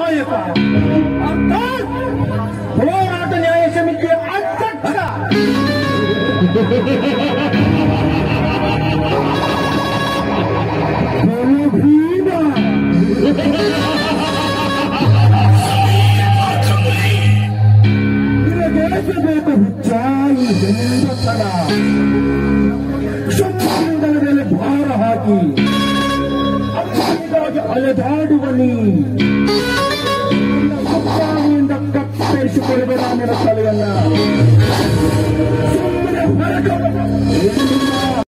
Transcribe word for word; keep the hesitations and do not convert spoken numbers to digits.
ನಾಯಕ ಅರ್ಥಾತ್ ಹೋರಾಟ ನ್ಯಾಯ ಸಮಿತಿಯ ಅಧ್ಯಕ್ಷ. ನಿನಗೇಸಬೇಕು ಹುಚ್ಚಾಯಿ ಬೆಂದತ್ತನ ಸಂಬಂಧದ ಮೇಲೆ ಭಾರ ಹಾಕಿ ಅಮ್ಮನಿಗಾಗಿ ಅಲೆದಾಡುವ ನೀ ಸುತ್ತಾನಿಯಿಂದ ಕತ್ತರಿಸಿಕೊಳ್ಳುವ ನಾನಿನ ತಲೆಯನ್ನ ಸುಮ್ಮನೆ ಹೊರಗ